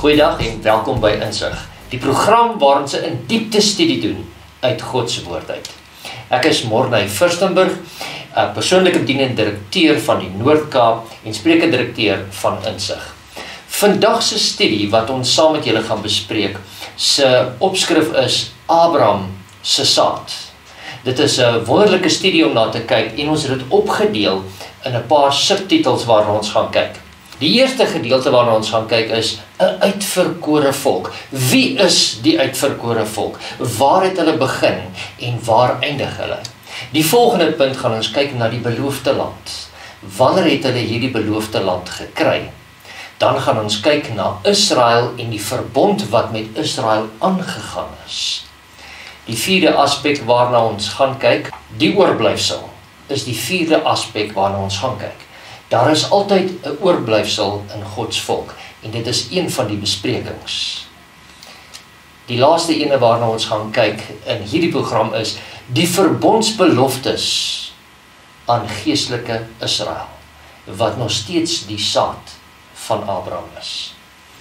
Goeiedag en welkom by Insig, die program waar ons 'n diepte studie doen uit God se woord uit. Ek is Morney Furstenburg, persoonlike bedienende direkteur van die Noord-Kaap en spreekdirekteur van Insig. Vandag se studie wat ons saam met julle gaan bespreek, se opskrif is Abraham se saad. Dit is 'n wonderlike studie om na te kyk en ons het dit opgedeel in 'n paar subtitels waarna ons gaan kyk. Die eerste gedeelte waarna ons gaan kyk is 'n uitverkore volk. Wie is die uitverkore volk? Waar het hulle begin en waar eindig hulle? Die volgende punt gaan ons kyk na die beloofde land. Wanneer het hulle hierdie beloofde land gekry? Dan gaan ons kyk na Israel en die verbond wat met Israel aangegaan is. Die vierde aspek waarna ons gaan kyk, die oorblyfsel, is die vierde aspek waarna ons gaan kyk. Daar is altyd 'n oorblyfsel in Gods volk en dit is een van die besprekings. Die laaste ene waarna ons gaan kyk in hierdie program is die verbondsbeloftes aan geestelike Israel, wat nog steeds die saad van Abraham is.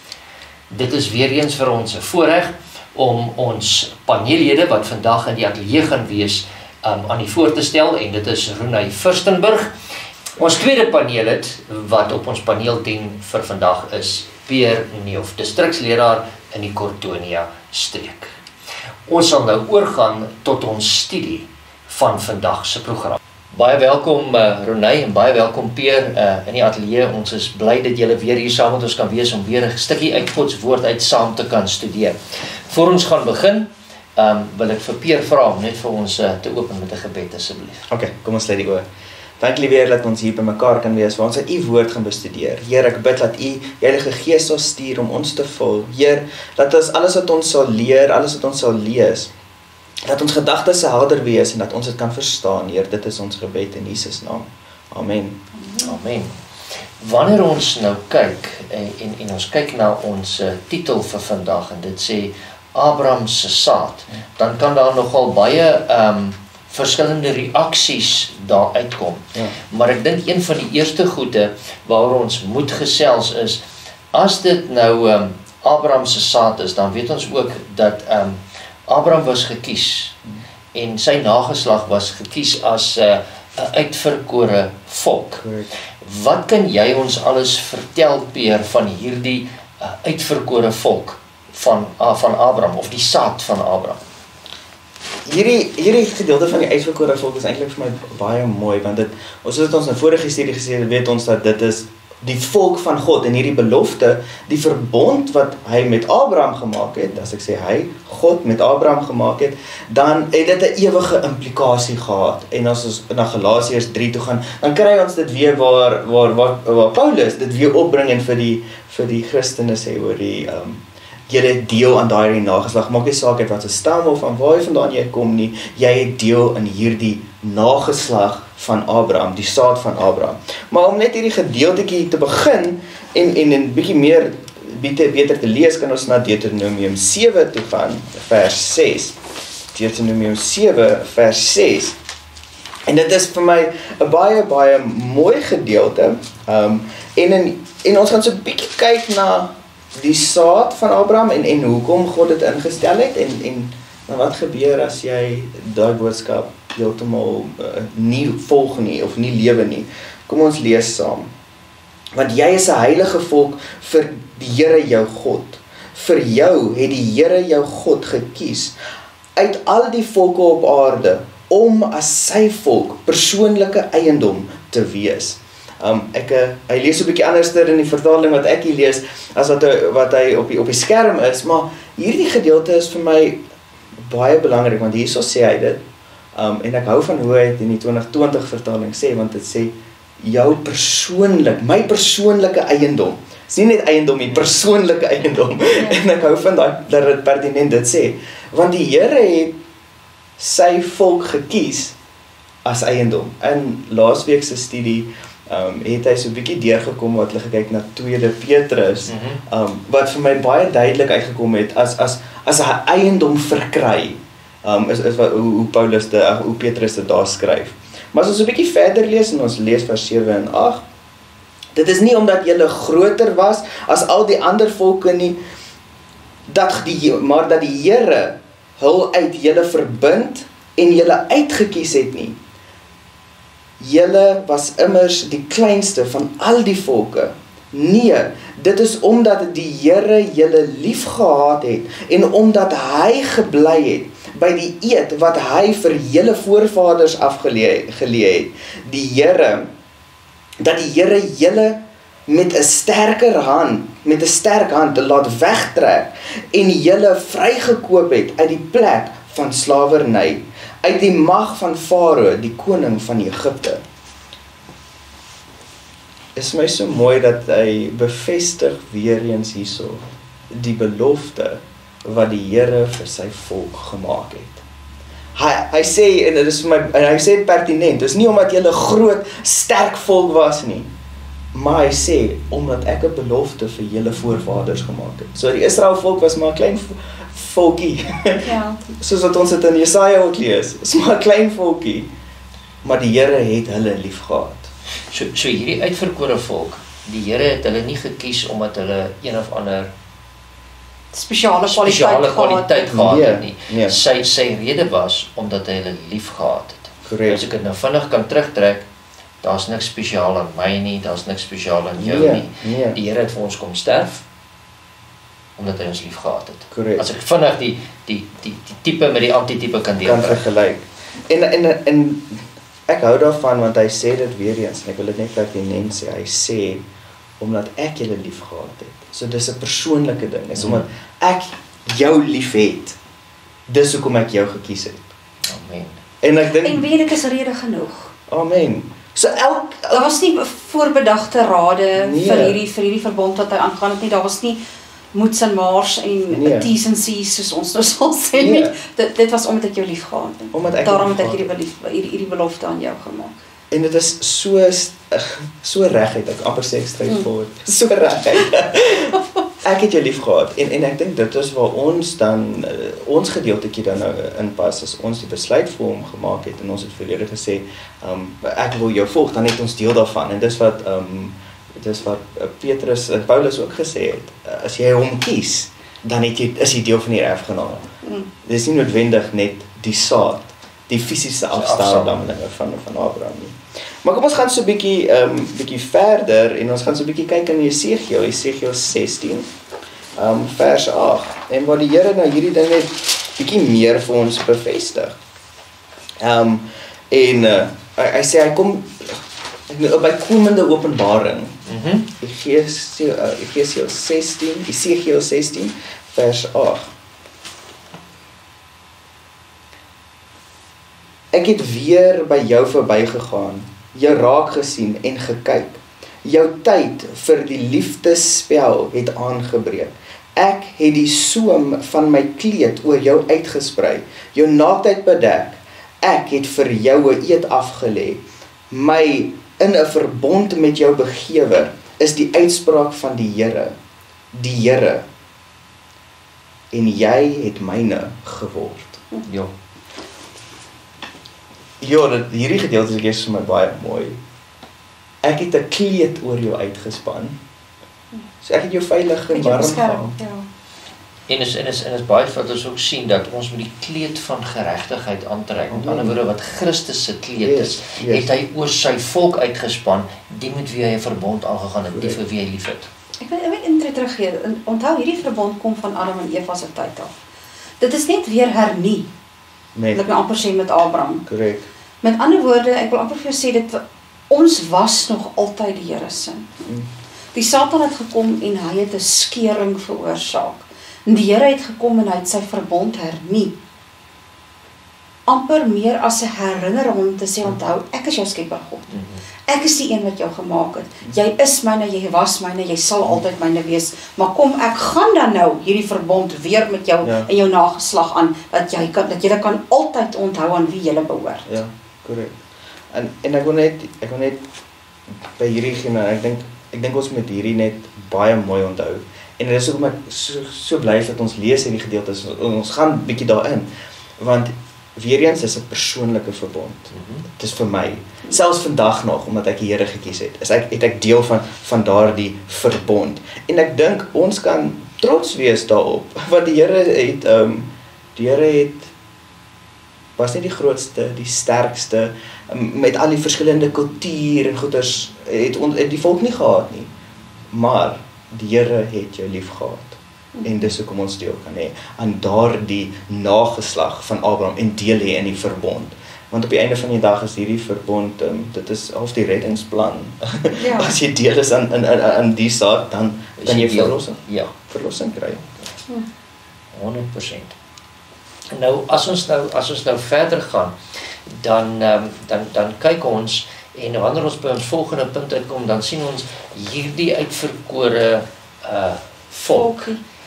Dit is weer eens vir ons 'n voorreg om ons paneellede wat vandag in die ateljee gaan wees aan die voor te stel, en dit is Ronay Furstenburg. Ons tweede paneellid wat op ons paneel dien vir vandag is Pierre Neuf, distriksleraar in die Kortonia streek. Ons sal nou oorgaan tot ons studie van vandag se program. Baie welkom Ronay en baie welkom Pierre in die ateljee. Ons is bly dat julle weer hier saam met ons kan wees om weer 'n stukkie uit Gods woord uit saam te kan studeer. Voor ons gaan begin, wil ek vir Pierre vra om net vir ons te open met 'n gebed asseblief. OK, kom ons sluit die oë. Dankie weer dat ons hier by mekaar kan wees, waar ons uit u woord gaan bestudeer. Heer, ek bid dat u Heilige Gees sal stuur om ons te vul. Heer, dat ons alles wat ons sal leer, alles wat ons sal lees, dat ons gedagtes sal helder wees en dat ons dit kan verstaan. Heer, dit is ons gebed in Jesus naam. Amen. Amen. Wanneer ons nou kyk en ons kyk na ons titel vir vandag en dit sê Abraham se saad, dan kan daar nogal baie verskillende reaksies daar uitkom. Ja. Maar ek dink een van die eerste goede waaroor ons moet gesels is, as dit nou Abraham se saad is, dan weet ons ook dat Abraham was gekies en sy nageslag was gekies as 'n uitverkore volk. Correct. Wat kan jy ons alles vertel, Pierre, van hierdie uitverkore volk van Abraham, of die saad van Abraham? Hierdie gedeelte van die uitverkore volk is eintlik vir my baie mooi, want ons het ons in vorige studie gesê, weet ons dat dit is die volk van God en hierdie belofte, die verbond wat hy met Abraham gemaak het, as ek sê hy, God met Abraham gemaak het, dan het dit 'n ewige implikasie gehad. En as ons na Galasiërs 3 toe gaan, dan kry ons dit weer waar Paulus dit weer opbring en vir die Christene sê oor die julle deel aan daai nageslag. Maak nie saak uit wat se stam of van waar jy vandaan jy kom nie, jy het deel in hierdie nageslag van Abraham, die saad van Abraham. Maar om net hierdie gedeeltetjie te begin en 'n bietjie meer beter te lees, kan ons na Deuteronomium 7 toe gaan, vers 6. Deuteronomium 7 vers 6. En dit is vir my 'n baie mooi gedeelte. En ons gaan so 'n bietjie kyk na die saad van Abraham en hoekom God dit ingestel het en wat gebeur as jy daai boodskap heeltemal nie volg nie of nie lewe nie. Kom ons lees saam. Want jy is 'n heilige volk vir die Here jou God. Vir jou het die Here jou God gekies uit al die volke op aarde om as sy volk persoonlike eiendom te wees. Hy lees so 'n bietjie anderster in die vertaling wat ek hier lees as wat hy op die skerm is, maar hierdie gedeelte is vir my baie belangrik, want hierso sê hy dit, en ek hou van hoe hy dit in die 2020 vertaling sê, want dit sê my persoonlike eiendom. Dit is nie net eiendom nie, persoonlike eiendom. Ja. En ek hou van dat dit pertinent dit sê, want die Here het sy volk gekies as eiendom. In laasweek se studie het hy so 'n bietjie deurgekom wat hulle gekyk na 2 Petrus, wat vir my baie duidelik uitgekom het as 'n eiendom verkry, is wat hoe Petrus dit daar skryf. Maar as ons 'n bietjie verder lees en ons lees vers 7 en 8, Dit is nie omdat julle groter was as al die ander volke nie, maar dat die Here hul uit julle verbind en julle uitgekies het nie. Julle was immers die kleinste van al die volke. Nee, dit is omdat die Here julle lief gehad het en omdat hy gebly het by die eed wat hy vir julle voorvaders afgelee het. Dat die Here julle met 'n sterk hand laat wegtrek en julle vrygekoop het uit die plek van slawerny, uit die mag van Farao, die koning van Egipte. Is my so mooi dat hy bevestig weer eens hierso die belofte wat die Here vir sy volk gemaak het. Hy sê, en hy sê dit pertinent, dis nie omdat julle groot, sterk volk was nie, maar hy sê, omdat ek 'n belofte vir julle voorvaders gemaak het. So die Israel volk was maar 'n klein volkie, Ja. soos wat ons dit in Jesaja ook lees, is maar 'n klein volkie, maar die Here het hulle lief gehad. So hierdie uitverkore volk, die Here het hulle nie gekies omdat hulle een of ander Spesiale kwaliteit gehad het nie. Nee. Sy rede was omdat hy hulle lief gehad het. Correct. As ek dit nou vinnig kan terugtrek, daar's niks spesiaal aan my nie, daar's niks spesiaal aan jou nie. Nee. Die Here het vir ons kom sterf omdat hy ons lief gehad het. Correct. As ek vinnig die tipe met die antitipe kan deel. Kan vergelyk. En ek hou daarvan want hy sê dit weer eens en ek wil dit net pertinent sê. Hy sê omdat ek julle lief gehad het. So dis 'n persoonlike ding. Is omdat ek jou lief het. Dis hoekom ek jou gekies het. Amen. En ek dink En weet ek is rede genoeg. amen. So Daar was nie voorbedagte rade Nee. vir hierdie verbond wat hy aangaan het nie. Daar was nie moets en maars en Nee. T's en C's soos ons nou sal sê Nee. nie. Dit was omdat ek jou lief gehad het. Omdat ek Daarom lief het ek gehad hierdie belofte aan jou gemaak. En dit is so reguit, ek amper sê straightforward. So reguit. Ek het jou lief gehad en ek dink dit is waar ons dan ons gedeeltetjie dan nou inpas as ons die besluit vir hom gemaak het en ons het verlede gesê ek wil jou volg, dan het ons deel daarvan en dis wat Petrus en Paulus ook gesê het. As jy hom kies, dan is jy deel van die erfgenade. Dit is nie noodwendig net die saad, die fisiese afstammelinge van Abraham nie. Maar kom ons gaan so 'n bietjie verder en ons gaan so 'n bietjie kyk in Jesegiel 16 vers 8 en waar die Here nou hierdie ding net bietjie meer vir ons bevestig. Hy sê hy kom by komende openbaring. Jesegiel 16 vers 8. Ek het weer by jou verbygegaan, jou raak gesien en gekyk. Jou tyd vir die liefdesspel het aangebreek. Ek het die soem van my kleed oor jou uitgesprei, jou naaktheid bedek. Ek het vir jou 'n eed afgelê. My in 'n verbond met jou begewe is die uitspraak van die Here. En jy het myne geword. Ja. Ja, hierdie gedeelte is vir my baie mooi. Ek het 'n kleed oor jou uitgespan. So ek het jou veilig en warm gehou. Ja. En is baie wat ons ook sien dat ons met die kleed van geregtigheid aantrek. Met ander woorde wat Christus se kleed is, het hy oor sy volk uitgespan, die met wie hy 'n verbond aangegaan het, die vir wie hy liefhet. Ek wil intree teruggee. Onthou hierdie verbond kom van Adam en Eva se tyd af. Dit is net weer hernie. Net, Wil ek nou amper sê met Abraham. korrek. Met ander woorde, ek wil amper vir jou sê dit ons was nog altyd die Here se. Die Satan het gekom en hy het 'n skeuring veroorsaak. En die Here het gekom en hy het sy verbond hernie. Amper meer as 'n herinnering om te sê, onthou, ek is jou skepper God. Ek is die een wat jou gemaak het. Jy is myne, jy was myne, jy sal altyd myne wees. Maar kom, ek gaan dan nou hierdie verbond weer met jou en jou nageslag aan, dat jy kan altyd onthou aan wie jy behoort. Ja, korrek. En ek wil net by hierdie gee, ek dink ons moet hierdie net baie mooi onthou. En dit is hoekom ek so bly is dat ons lees hierdie gedeeltes. Ons gaan bietjie daarin. Want weer eens is 'n persoonlike verbond. Dit is vir my, selfs vandag nog, omdat ek die Here gekies het ek deel van daardie verbond. En ek dink ons kan trots wees daarop, want die Here het was nie die grootste, die sterkste, met al die verskillende kultuur en goeders, het die volk nie gehad nie. Maar die Here het jou lief gehad. En dis hoekom ons deel kan hê aan daardie nageslag van Abraham en deel hê in die verbond. Want op die einde van die dag is hierdie verbond, dit is half die reddingsplan. Ja. As jy deel is aan die saak, dan kan jy verlossing kry. 100%. Nou, as ons nou verder gaan, dan kyk ons, en wanneer ons by ons volgende punt uitkom, dan sien ons hierdie uitverkore volk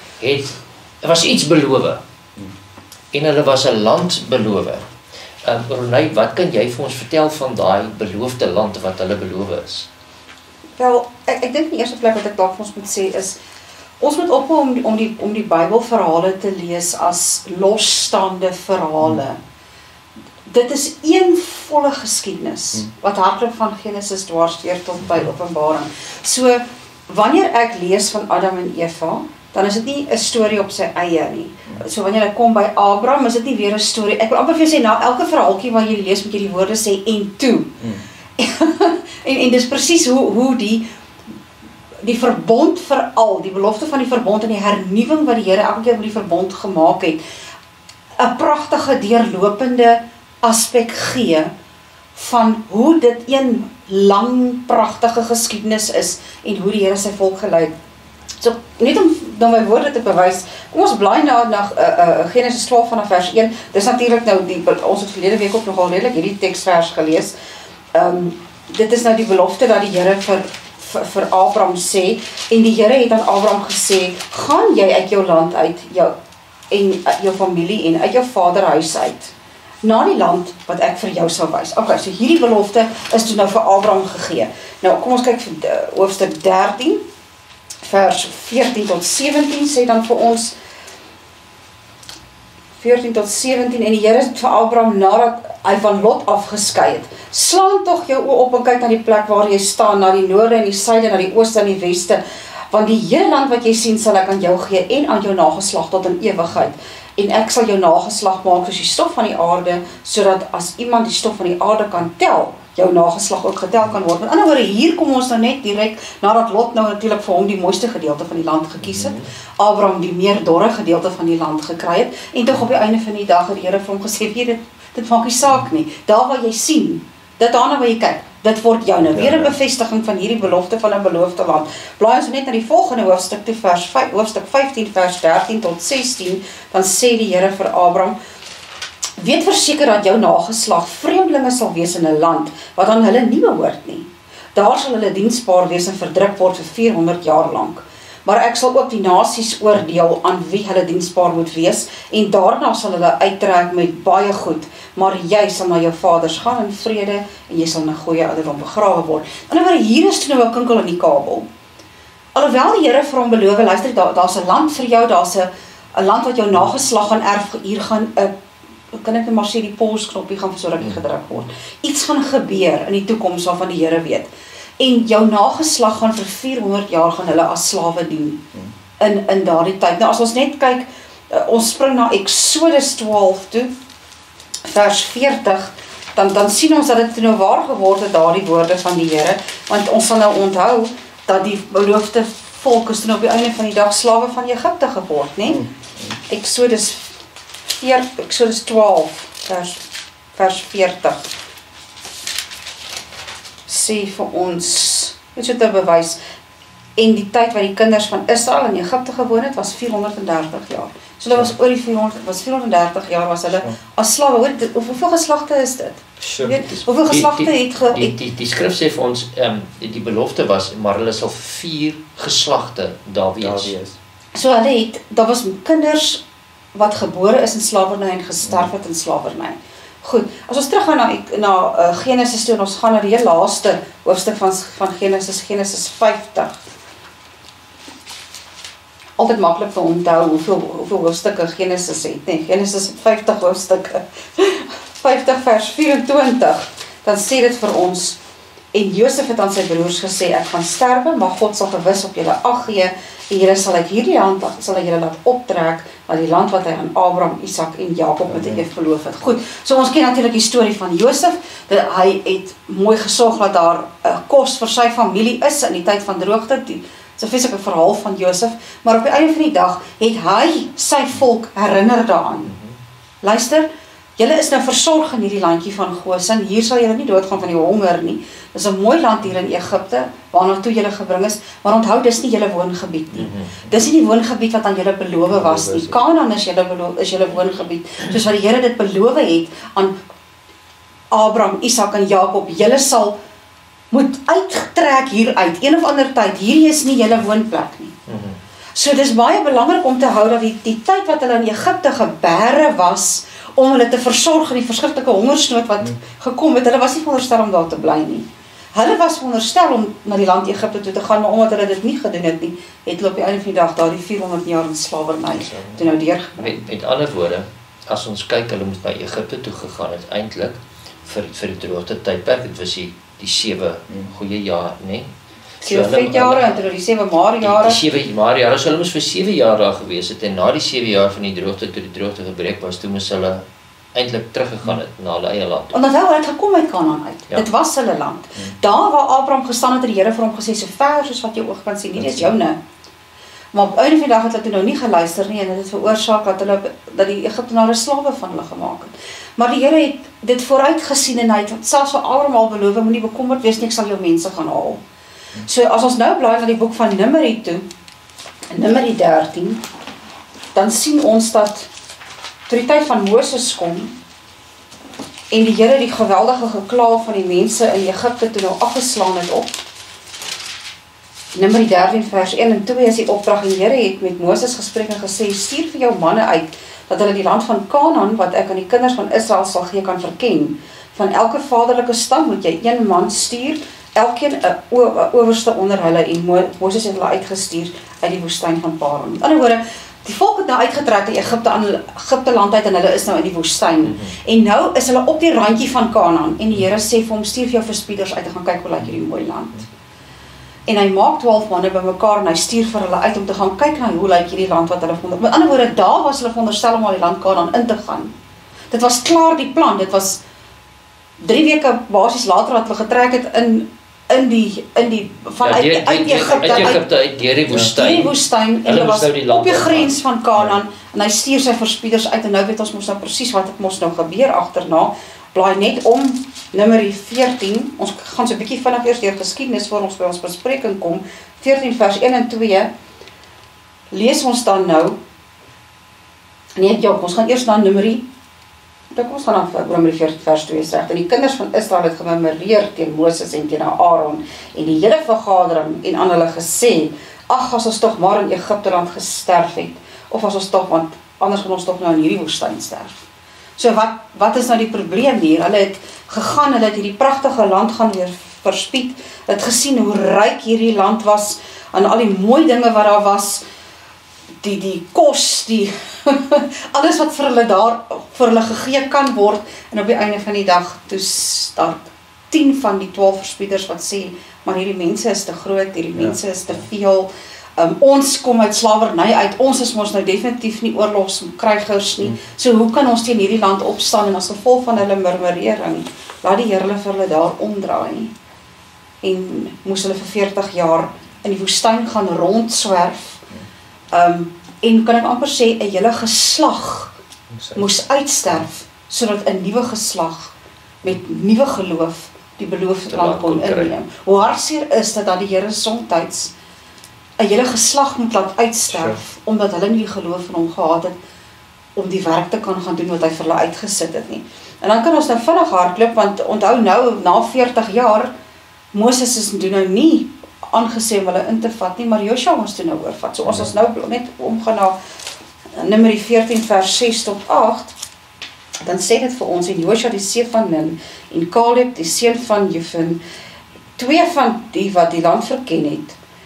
was iets beloof. En hulle was 'n land beloof. Ronay, wat kan jy vir ons vertel van daai beloofde land wat hulle beloof is? Wel, ek dink die eerste plek wat ek dalk vir ons moet sê is, ons moet ophou om die Bybelverhale te lees as losstaande verhale. Dit is een volle geskiedenis, wat hardloop van Genesis dwarsdeur tot by Openbaring. So, wanneer ek lees van Adam en Eva, dan is dit nie 'n storie op sy eie nie. So wanneer ek kom by Abraham, is dit nie weer 'n storie. Ek wil amper vir jou sê, na elke verhaaltjie wat jy lees, moet jy die woorde sê, en toe. en dis presies hoe die verbond veral, die belofte van die verbond en die hernuwing wat die Here elke keer met die verbond gemaak het, 'n pragtige deurlopende aspek gee van hoe dit een lang pragtige geskiedenis is en hoe die Here sy volk gelei het. So, net om dan my woorde te bewys, kom ons blaai na Genesis 12 vanaf vers 1. Dis natuurlik nou, ons het verlede week ook nogal redelik hierdie teksvers gelees. Dit is nou die belofte dat die Here vir Abraham sê, en die Here het aan Abraham gesê, gaan jy uit jou land uit, jou familie en uit jou vaderhuis uit, na die land wat ek vir jou sal wys. Okay, so hierdie belofte is toe nou vir Abraham gegee. Nou, kom ons kyk vir hoofstuk 13, vers 14 tot 17 sê dan vir ons, 14 tot 17, en die Here het vir Abraham, nadat hy van Lot afgeskei het, slaan tog jou oë op en kyk na die plek waar jy staan, na die noorde en die suide, na die ooste en die weste, want die hele land wat jy sien sal ek aan jou gee en aan jou nageslag tot in ewigheid. En ek sal jou nageslag maak soos die stof van die aarde, sodat as iemand die stof van die aarde kan tel, jou nageslag ook getel kan word. Met ander woorde, hier kom ons nou net direk, nadat Lot nou natuurlik vir hom die mooiste gedeelte van die land gekies het, Abraham die meer dorre gedeelte van die land gekry het, en tog op die einde van die dag het die Here vir hom gesê, dit maak nie saak nie, daar waar jy sien, dit daarna waar jy kyk, dit word jou nou weer 'n bevestiging van hierdie belofte van 'n beloofde land. Blaai ons net na die volgende hoofstuk toe, hoofstuk 15 vers 13 tot 16, dan sê die Here vir Abraham, weet verseker dat jou nageslag vreemdelinge sal wees in 'n land wat aan hulle nie behoort nie. Daar sal hulle diensbaar wees en verdruk word vir 400 jaar lank. Maar ek sal ook die nasies oordeel aan wie hulle diensbaar moet wees, en daarna sal hulle uittrek met baie goed, maar jy sal na jou vaders gaan in vrede, en jy sal in 'n goeie ouderdom begrawe word. En dan hier is toe nou 'n kinkel in die kabel. Alhoewel die Here vir hom beloof, luister, daar's 'n land vir jou, daar's 'n land wat jou nageslag gaan erf, hier gaan 'n, kan ek net maar sê, die polsknoppie gaan so rukkie gedruk word. Iets gaan gebeur in die toekoms waarvan die Here weet. En jou nageslag gaan vir 400 jaar gaan hulle as slawe dien in daardie tyd. Nou as ons net kyk, ons spring na Exodus 12 toe, vers 40, dan sien ons dat dit nou waar geword het, daardie woorde van die Here, want ons sal nou onthou dat die beloofde volk is nou op die einde van die dag slawe van Egipte geword, né? Exodus 12 vers 40 sê vir ons, net so te bewys, en die tyd wat die kinders van Israel in Egipte gewoon het, was 430 jaar. So dit was oor die 430 jaar was hulle as slawe. Hoeveel geslagte is dit? Hoeveel geslagte het die skrif sê vir ons, die belofte was, maar hulle sal 4 geslagte daar wees. So daar was kinders wat gebore is in slawerny en gesterf het in slawerny. Goed, as ons teruggaan na Genesis toe, en ons gaan na die heel laaste hoofstuk van Genesis 50. altyd maklik te onthou hoeveel hoofstukke Genesis het, nee, Genesis het 50 hoofstukke, 50 vers 24, dan sê dit vir ons, en Josef het aan sy broers gesê, ek gaan sterwe, maar God sal gewis op julle ag gee, en julle sal uit hierdie land, sal hy julle laat optrek, na die land wat hy aan Abraham, Isak en Jakob met 'n eed beloof het. Goed, so ons ken natuurlik die storie van Josef, dat hy het mooi gesorg dat daar kos vir sy familie is, in die tyd van droogte, Dis 'n feeslike verhaal van Josef, maar op die einde van die dag het hy sy volk herinner daaraan. Luister, julle is nou versorg in hierdie landjie van Gosen, hier sal julle nie doodgaan van die honger nie. Dis 'n mooi land hier in Egipte, waarna toe julle gebring is, maar onthou, dis nie julle woongebied nie. Dis nie die woongebied wat aan julle beloof was nie. Kanaan is julle woongebied, soos wat die Here dit beloof het aan Abraham, Isak en Jakob. Julle sal moet uittrek hieruit, een of ander tyd, hierdie is nie julle woonplek nie. So dis baie belangrik om te hou dat die tyd wat hulle in Egipte geberre was, om hulle te versorg in die verskriklike hongersnood wat gekom het, hulle was nie veronderstel om daar te bly nie. Hulle was veronderstel om na die land Egipte toe te gaan, maar omdat hulle dit nie gedoen het nie, het hulle op die einde van die dag daar die 400 jaar in slawerny toe nou deurgebring. Met ander woorde, as ons kyk, hulle moet na Egipte toe gegaan het, eintlik vir die droogte tydperk, dit was die 7 goeie jaar, nee? 7 vetjare, en toe die 7 maarjare. Die 7 maarjare, so hulle moes vir 7 jaar daar gewees het, en na die 7 jaar van die droogte, toe die droogte gebreek was, toe moes hulle eintlik teruggegaan het na hulle eie land. Want hulle het gekom uit Kanaan uit. Ja. Dit was hulle land. Daar waar Abraham gestaan het, die Here vir hom gesê, so ver soos wat jou oog kan sien, nie is joune. Maar op einde van die dag het hulle toe nou nie geluister nie, en dit het veroorsaak dat die Egiptenare slawe van hulle gemaak het. Maar die Here het dit vooruit gesien, en hy het selfs vir Abraham al beloof, moenie bekommerd wees nie, ek sal jou mense gaan haal. So as ons nou blaai na die boek van Numeri toe, Numeri 13, dan sien ons dat toe die tyd van Moses kom, en die Here die geweldige geklaag van die mense in Egipte toe nou afgeslaan het op, Numeri 13 vers 1 en 2 is die opdrag, en die Here het met Moses gespreek en gesê, stuur vir jou manne uit, dat hulle die land van Kanaan, wat ek aan die kinders van Israel sal gee, kan verken. Van elke vaderlike stam moet jy 1 man stuur, elkeen 'n owerste onder hulle, en Moses het hulle uitgestuur uit die woestyn van Paran. Met ander woorde, die volk het nou uitgetrek uit Egipte land uit, en hulle is nou in die woestyn. En nou is hulle op die randjie van Kanaan, en die Here sê vir hom, stuur vir jou verspieders uit, en gaan kyk hoe lyk hierdie mooi land. En hy maak 12 manne bymekaar, en hy stuur vir hulle uit om te gaan kyk na hoe lyk hierdie land wat hulle vond. Met ander woorde, daar was hulle veronderstel om al die land Kanaan in te gaan. Dit was klaar die plan, dit was 3 weke basies later wat hulle getrek het vanuit Egipte uit deur die woestyn. Die woestyn, en hulle was op die grens van Kanaan, en hy stuur sy verspieders uit, en nou weet ons mos nou presies wat het mos nou gebeur agterna. Blaai net om Numeri 14, ons gaan so 'n bietjie vinnig eers deur geskiedenis voor ons by ons bespreking kom, 14 vers 1 en 2, lees ons dan nou, nee, ja, ons gaan eers na Numeri, ons gaan na Numeri 14 vers 2 sê, en die kinders van Israel het gememoreer teen Moses en teen Aaron, en die hele vergadering, en aan hulle gesê, ag, as ons tog maar in Egipte land gesterf het, of as ons tog, want anders gaan ons tog nou in hierdie woestyn sterf. So wat is nou die probleem hier? Hulle het gegaan, hulle het hierdie pragtige land gaan weer verspied, hulle het gesien hoe ryk hierdie land was, aan al die mooi dinge wat daar was, die kos, alles wat vir hulle gegee kan word, en op die einde van die dag, toe daar 10 van die 12 verspieders wat sê, maar hierdie mense is te groot, hierdie mense is te veel, ons kom uit slawerny uit, ons is mos nou definitief nie oorlogskrygers nie, so hoe kan ons teen hierdie land opstaan, en as gevolg van hulle murmurering, laat die Here hulle vir hulle daar omdraai, en moes hulle vir 40 jaar in die woestyn gaan rondswerf, en kan ek amper sê, 'n hele geslag moes uitsterf, sodat 'n nuwe geslag met nuwe geloof die beloofde land kon inneem. Hoe hartseer is dit dat die Here soms 'n hele geslag moet laat uitsterf, omdat hulle nie die geloof in hom gehad het, om die werk te kan gaan doen wat hy vir hulle uitgesit het nie. En dan kan ons nou vinnig hardloop, want onthou nou, na 40 jaar, Moses is toe nou nie aangesê om hulle in te vat nie, maar Joshua moes toe nou oorvat. So as ons nou net omgaan na Numeri 14 vers 6 tot 8, dan sê dit vir ons, en Joshua die seun van Nun, en Caleb die seun van Jefun, 2 van die wat die land verken het,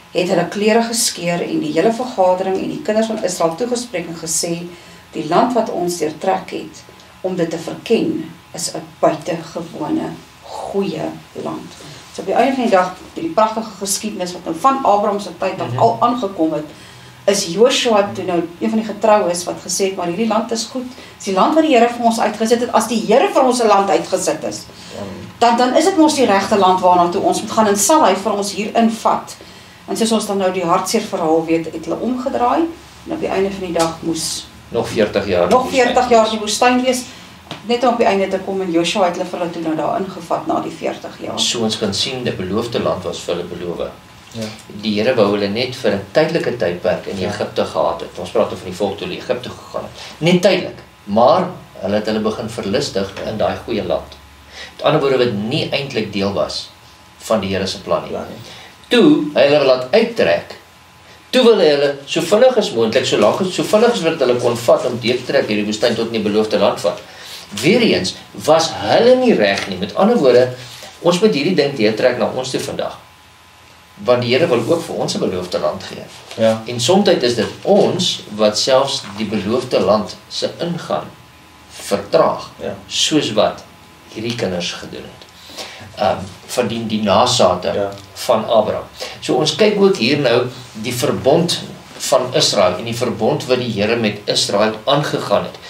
het hulle klere geskeur en die hele vergadering en die kinders van Israel toegespreek en gesê, die land wat ons deurtrek het, om dit te verken, is 'n buitengewone goeie land. So op die einde van die dag, die pragtige geskiedenis wat nou van Abraham se tyd af al aangekom het, is Joshua toe nou een van die getroues wat gesê het, maar hierdie land is goed. Dis die land wat die Here vir ons uitgesit het. As die Here vir ons 'n land uitgesit is, dan is dit mos die regte land waarna toe ons moet gaan en sal hy vir ons hier invat. En soos ons dan nou die hartseer verhaal weet, het hulle omgedraai en op die einde van die dag moes Nog 40 jaar. nog 40 jaar in die woestyn wees, net om op die einde te kom en Joshua het hulle vir hulle toe nou daar ingevat na die 40 jaar. So ons kan sien, die beloofde land was vir hulle beloof. Ja. Die Here wou hulle net vir 'n tydelike tydperk in Egipte gehad het. Ons praat van die volk toe hulle Egipte gegaan het. Net tydelik, maar hulle het hulle begin verlustig in daai goeie land. Met ander woorde, wat nie eintlik deel was van die Here se plan nie. Toe hy hulle laat uittrek, toe wil hy hulle so vinnig as moontlik, so vinnig as wat hulle kon vat om deur te trek hierdie woestyn tot in die beloofde land vat. Weereens was hulle nie reg nie. Met ander woorde, ons moet hierdie ding deurtrek na ons toe vandag. Want die Here wil ook vir ons 'n beloofde land gee. Ja. En soms is dit ons wat selfs die beloofde land se ingaan vertraag, Ja. soos wat hierdie kinders gedoen het. Van die nasate van Abraham. So ons kyk ook hier nou die verbond van Israel en die verbond wat die Here met Israel aangegaan het.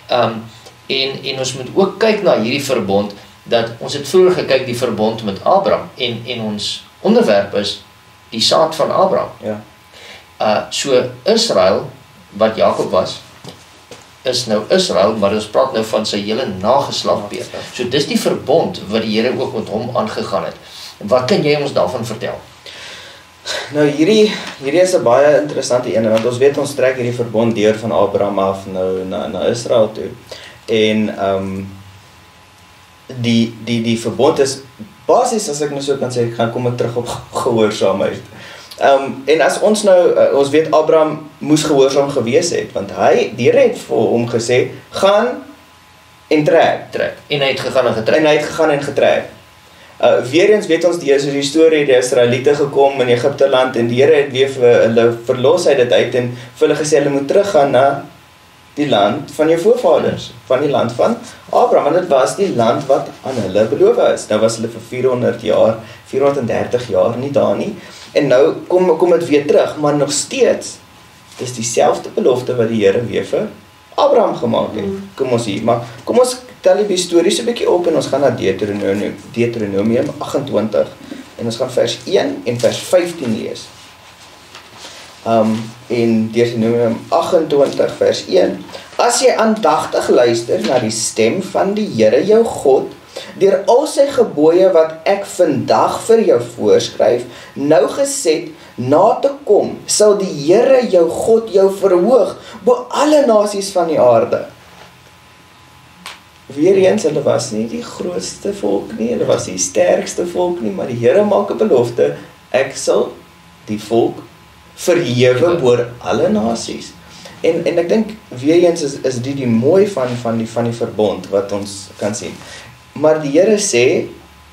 En ons moet ook kyk na hierdie verbond, dat ons het vroeër gekyk die verbond met Abraham en ons onderwerp is die saad van Abraham. Ja. So Israel, wat Jakob was, is nou Israel, maar ons praat nou van sy hele nageslag weer. So dis die verbond wat die Here ook met hom aangegaan het. Wat kan jy ons daarvan vertel? Nou hierdie is 'n baie interessante een, want ons weet ons trek hierdie verbond deur van Abraham af nou na Israel toe. En die verbond is basies, as ek nou so kan sê, kom ek terug op gehoorsaamheid. En as ons nou, ons weet Abraham moes gehoorsaam gewees het, want die Here het vir hom gesê, gaan en trek. En hy het gegaan en getrek. En hy het gegaan en getrek. Weer eens weet ons die storie, die Israeliete gekom in Egipte land, en die Here het weer vir hulle verlos uit dit uit, en vir hulle gesê, hulle moet teruggaan na die land van jou voorvaders, van die land van Abraham, want dit was die land wat aan hulle beloof is. Nou was hulle vir 400 jaar, 430 jaar nie daar nie, en nou kom dit weer terug, maar nog steeds, dis dieselfde belofte wat die Here weer vir Abraham gemaak het. Kom ons tel die storie so 'n bietjie op, en ons gaan na Deuteronomium 28, en ons gaan vers 1 en vers 15 lees. In Deuteronomium 28 vers 1, as jy aandagtig luister na die stem van die Here jou God, deur al sy gebooie wat ek vandag vir jou voorskryf, nauwgeset na te kom, sal die Here jou God jou verhoog bo alle nasies van die aarde. Weereens, hulle was nie die grootste volk nie, hulle was die sterkste volk nie, maar die Here maak 'n belofte, ek sal die volk verhewe oor alle nasies. En ek dink weer eens is die mooi van die verbond wat ons kan sien. Maar die Here sê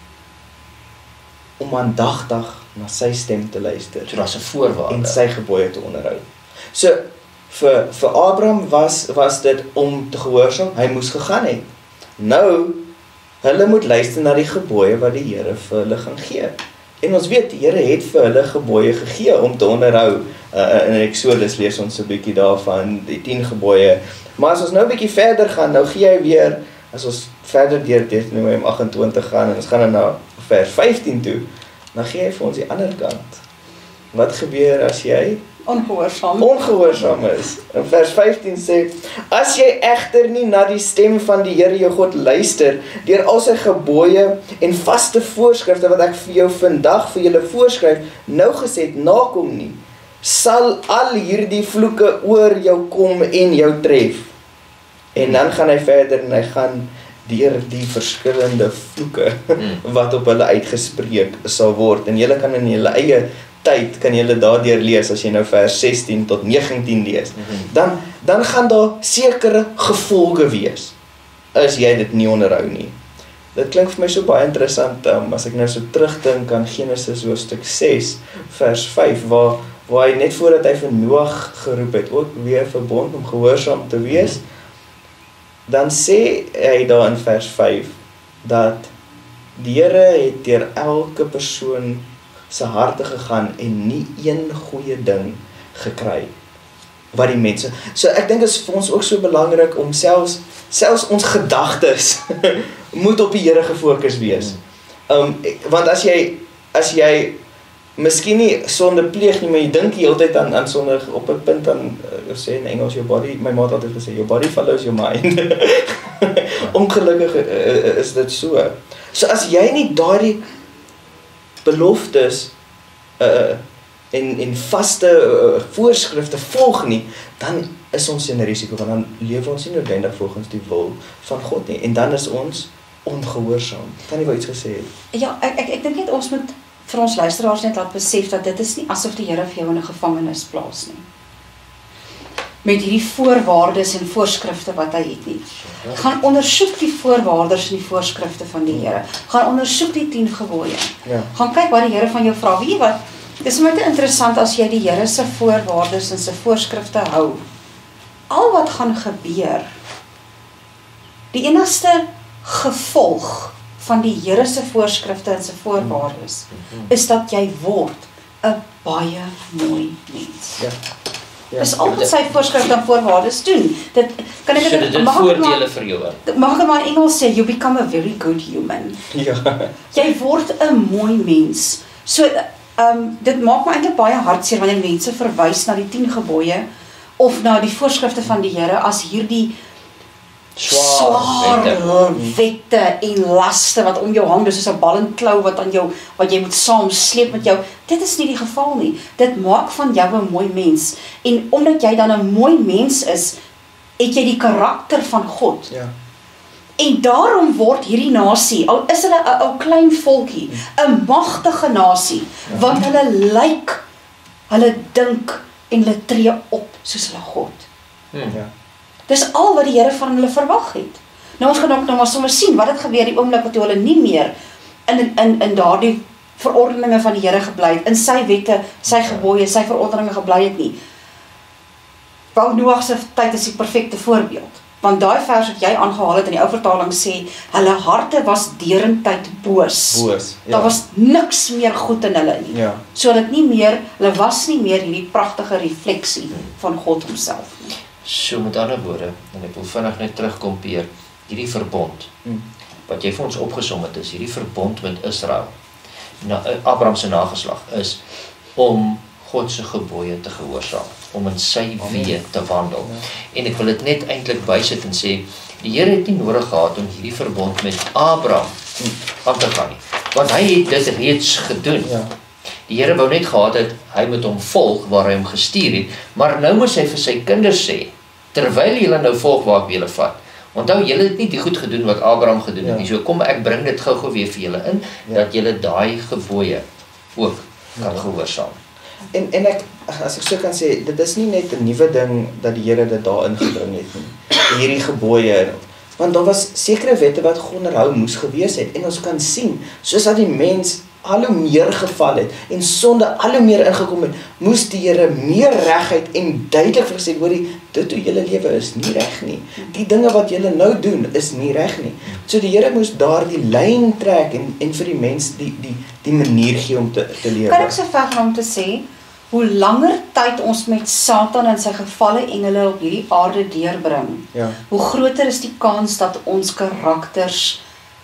om aandagtig na sy stem te luister. So daar's 'n voorwaarde. En sy gebooie te onderhou. So vir Abraham was dit om te gehoorsaam, hy moes gegaan het. Nou, hulle moet luister na die gebooie wat die Here vir hulle gaan gee. En ons weet, die Here het vir hulle gebooie gegee om te onderhou. In Exodus lees ons 'n bietjie daarvan, die 10 gebooie. Maar as ons nou 'n bietjie verder gaan, nou gee hy weer, as ons verder deur Deuteronomium 28 gaan, en ons gaan na vers 15 toe, dan gee hy vir ons die ander kant. Wat gebeur as jy ongehoorsaam is? In vers 15 sê, as jy egter nie na die stem van die Here jou God luister, deur al sy gebooie en vaste voorskrifte wat ek vir jou vandag vir julle voorskryf, nauwgeset nakom nie, sal al hierdie vloeke oor jou kom en jou tref. En dan gaan hy verder en hy gaan deur die verskillende vloeke wat op hulle uitgespreek sal word. En julle kan in julle eie tyd, kan julle daardeur lees, as jy nou vers 16 tot 19 lees. Dan gaan daar sekere gevolge wees, as jy dit nie onderhou nie. dit klink vir my so baie interessant, as ek nou so terugdink aan Genesis hoofstuk 6, vers 5, waar hy net voordat hy vir Noag geroep het, ook weer verbond om gehoorsaam te wees, dan sê hy daar in vers 5, dat die Here het deur elke persoon se harte gegaan en nie een goeie ding gekry wat die mense. So ek dink is vir ons ook so belangrik om selfs ons gedagtes moet op die Here gefokus wees. Want as jy miskien nie sonde pleeg nie, maar jy dink die hele tyd aan sonde op 'n punt aan sê in Engels your body, my ma het altyd gesê your body follows your mind. Ongelukkig is dit so. So as jy nie daardie beloftes en vaste voorskrifte volg nie, dan is ons in 'n risiko, want dan leef ons nie noodwendig volgens die wil van God nie, en dan is ons ongehoorsaam. Kan nie wat iets gesê het? Ja, ek dink net ons moet vir ons luisteraars net laat besef dat dit is nie asof die Here vir jou in 'n gevangenis plaas nie. Met hierdie voorwaardes en voorskrifte wat hy het nie. Gaan ondersoek die voorwaardes en die voorskrifte van die Here. Gaan ondersoek die 10 gebooie. Ja. Gaan kyk wat die Here van jou vra. Weet jy wat? Dis vir my te interessant as jy die Here se voorwaardes en sy voorskrifte hou. Al wat gaan gebeur, die enigste gevolg van die Here se voorskrifte en sy voorwaardes, is dat jy word 'n baie mooi mens. Ja. Ja. Dis al wat sy voorskrifte en voorwaardes doen. Dit kan ek So dit voordele vir jou. Mag ek maar in Engels sê, you become a very good human. Ja. Jy word 'n mooi mens. So dit maak my eintlik baie hartseer wanneer mense verwys na die 10 gebooie of na die voorskrifte van die Here as hierdie swaar wette en laste wat om jou hang, dis soos 'n bal en klou wat jy moet saam sleep met jou. Dit is nie die geval nie. Dit maak van jou 'n mooi mens. En omdat jy dan 'n mooi mens is, het jy die karakter van God. Ja. En daarom word hierdie nasie, al is hulle 'n ou klein volkie, 'n magtige nasie, want hulle lyk, hulle dink en hulle tree op soos hulle God. Ja. Dis al wat die Here van hulle verwag het. Nou ons gaan ook nou maar sommer sien wat het gebeur die oomblik wat hulle nie meer in daardie verordeninge van die Here gebly het, in sy wette, sy gebooie, sy verordeninge gebly het nie. Wou Noag se tyd is die perfekte voorbeeld. Want daai vers wat jy aangehaal het in die ou vertaling sê, hulle harte was derentyd boos. Ja. Daar was niks meer goed in hulle nie. Ja. So dat hulle was nie meer hierdie pragtige refleksie van God homself nie. So met ander woorde, en ek wil vinnig net terugkom Peer, hierdie verbond, wat jy vir ons opgesom het is, hierdie verbond met Israel, Abraham se nageslag, is om God se gebooie te gehoorsaam, om in sy weë te wandel. En ek wil dit net eintlik bysit en sê, die Here het nie nodig gehad om hierdie verbond met Abraham aan te gaan nie, want hy het dit reeds gedoen. Ja. Die Here wou net gehad het, hy moet hom volg waar hy hom gestuur het, maar nou moet hy vir sy kinders sê, terwyl julle nou volg waar ek julle vat, onthou, julle het nie die goed gedoen wat Abraham gedoen het nie, so kom ek bring dit gou weer vir julle in, dat julle daai gebooie ook kan gehoorsaam. En ek, as ek so kan sê, dit is nie net 'n nuwe ding dat die Here dit daar ingebring het nie, hierdie gebooie, want daar was sekere wette wat geonderhou moes gewees het, en ons kan sien, soos dat die mens al hoe meer geval het, en sonde al hoe meer ingekom het, moes die Here meer regheid en duidelik gesê, hoorie, dit hoe julle lewe is nie reg nie, die dinge wat julle nou doen is nie reg nie, so die Here moes daar die lyn trek, en vir die mens die manier gee om te lewe. Kan ek so ver gaan om te sê, hoe langer tyd ons met Satan en sy gevalle engele op hierdie aarde deurbring, Ja. hoe groter is die kans dat ons karakters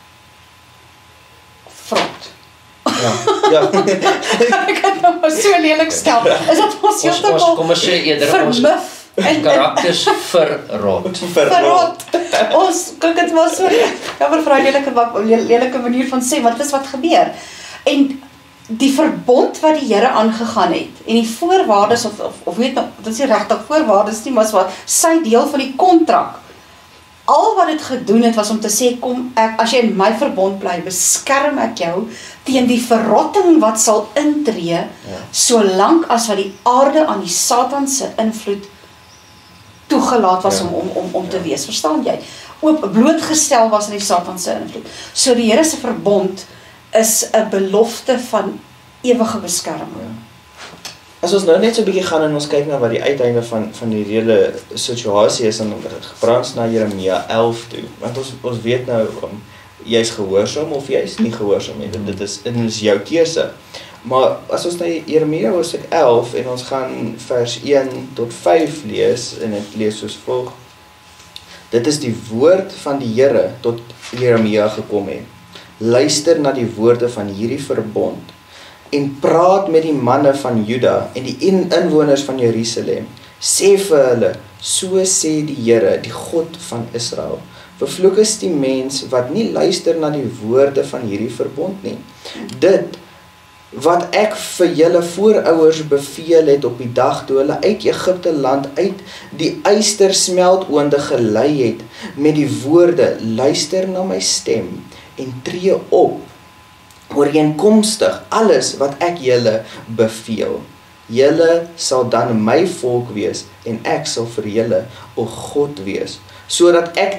vrot. Ja. Ek kan nou maar so lelik stel, is dat ons heeltemal Kom ons sê eerder, ons vermif en karakters verrot. verrot. Ons kyk dit maar so, jammer vir daai lelike manier van sê, wat is wat gebeur. En die verbond wat die Here aangegaan het, en die voorwaardes, of weet nou, dit is nie regtig voorwaardes nie, maar wat sy deel van die kontrak, al wat dit gedoen het, was om te sê, kom ek, as jy in my verbond bly, beskerm ek jou teen die verrotting wat sal intree, solank as wat die aarde aan die Satan se invloed toegelaat was om te wees, verstaan jy? oop blootgestel was aan die Satan se invloed. So die Here se verbond is 'n belofte van ewige beskerming. As ons nou net so 'n bietjie gaan en ons kyk na wat die uiteinde van die hele situasie is, dan gepraat ons na Jeremia 11 toe, want ons weet nou jy's gehoorsaam of jy's nie gehoorsaam nie. Dit is jou keuse. Maar as ons na Jeremia hoofstuk 11 en ons gaan vers 1 tot 5 lees en dit lees soos volg: Dit is die woord van die Here tot Jeremia gekom het. Luister na die woorde van hierdie verbond en praat met die manne van Juda en die inwoners van Jerusalem. Sê vir hulle, so sê die Here, die God van Israel. Vervloek is die mens wat nie luister na die woorde van hierdie verbond nie. Dit wat ek vir julle voorouers beveel het op die dag toe hulle uit Egipte land uit die ystersmeltoonde gelei het met die woorde, luister na my stem en tree op ooreenkomstig alles wat ek julle beveel. Julle sal dan my volk wees en ek sal vir julle 'n God wees, sodat ek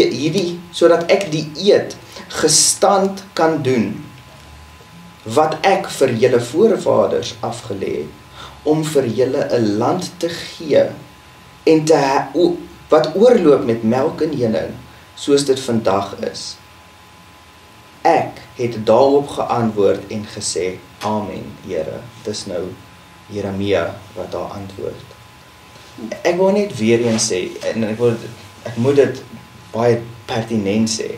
die eed gestand kan doen wat ek vir julle voorvaders afgelê het, om vir julle 'n land te gee en wat oorloop met melk en honing, soos dit vandag is. Ek het daarop geantwoord en gesê, Amen, Here. Dis nou Jeremia wat daar antwoord. Ek wil net weer eens sê, en ek moet dit baie pertinent sê,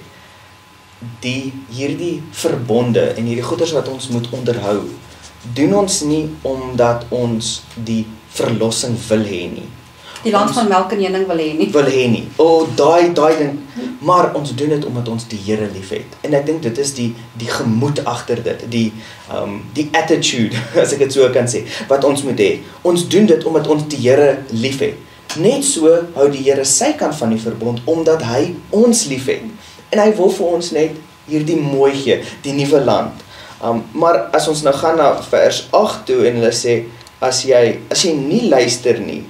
hierdie verbonde en hierdie goeders wat ons moet onderhou, doen ons nie omdat ons die verlossing wil hê nie. Die land van melk en honing wil hê nie. Daai ding, maar ons doen dit omdat ons die Here liefhet. En ek dink dit is die gemoed agter dit, die attitude, as ek dit so kan sê, wat ons moet hê. Ons doen dit omdat ons die Here liefhet. Net so hou die Here sy kant van die verbond, omdat hy ons liefhet. En hy wil vir ons net hierdie mooi gee, die nuwe land. Maar as ons nou gaan na vers 8 toe en hulle sê, as jy nie luister nie,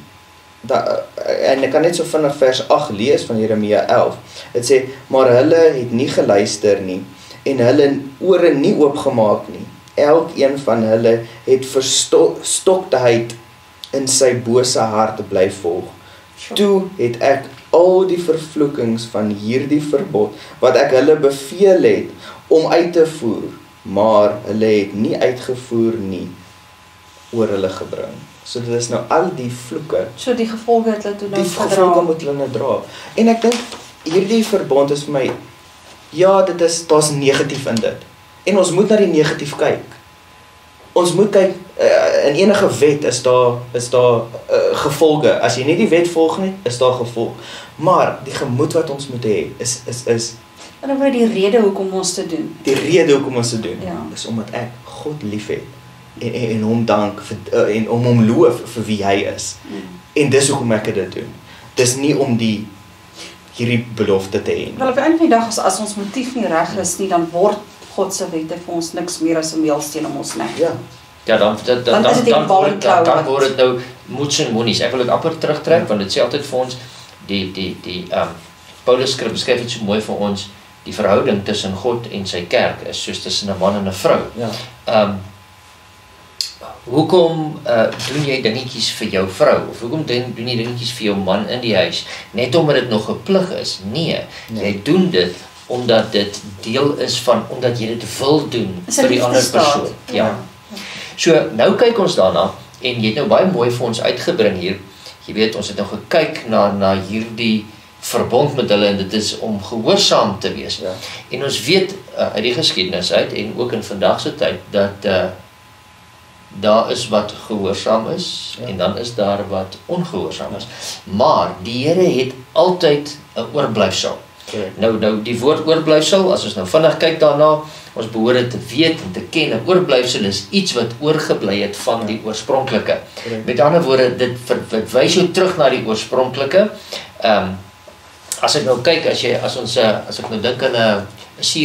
en ek kan net so vinnig vers 8 lees van Jeremia 11. Dit sê, maar hulle het nie geluister nie, en hulle ore nie oopgemaak nie. Elkeen van hulle het verstoktheid in sy bose hart bly volg. Toe het ek al die vervloekings van hierdie verbod, wat ek hulle beveel het, om uit te voer, maar hulle het nie uitgevoer nie, oor hulle gebring. So dit is nou al die vloeke. So die gevolge het hulle toe nou gedra. Die gevolge moet hulle nou dra. En ek dink, hierdie verbond is vir my, ja, daar's negatief in dit. En ons moet na die negatief kyk. Ons moet kyk, in enige wet is daar gevolge. As jy nie die wet volg nie, is daar gevolg. Maar die gemoed wat ons moet hê, is en dan die rede hoekom ons te doen. Die rede hoekom ons te doen, is omdat ek God liefhet. En hom dank en om hom loof vir wie hy is. En dis hoekom ek dit doen. Dis nie om hierdie belofte te hê. Wel, op die einde van die dag, as ons motief nie reg is nie, dan word God se wette vir ons niks meer as 'n meelsteen om ons nek. Ja, dan word dit nou moets en monies. Ek wil dit amper terugtrek, want dit sê altyd vir ons, Paulus beskryf dit so mooi vir ons, die verhouding tussen God en sy kerk is soos tussen 'n man en 'n vrou. Hoekom doen jy dingetjies vir jou vrou? Of hoekom doen jy dingetjies vir jou man in die huis? Net omdat dit nog 'n plig is? Nee, jy doen dit omdat dit deel is van, omdat jy dit wil doen vir die ander persoon. So, nou kyk ons daarna, en jy het nou baie mooi vir ons uitgebring hier. Jy weet, ons het nou gekyk na hierdie verbond met hulle, en dit is om gehoorsaam te wees. En ons weet uit die geskiedenis uit, en ook in vandag se tyd, dat daar is wat gehoorsaam is, en dan is daar wat ongehoorsaam is. Maar die Here het altyd 'n oorblyfsel. Nou die woord oorblyfsel, as ons nou vinnig kyk daarna, ons behoort dit te weet en te ken. 'n Oorblyfsel is iets wat oorgebly het van die oorspronklike. Met ander woorde, dit wys jou terug na die oorspronklike. As ek nou kyk, as ek nou dink aan 'n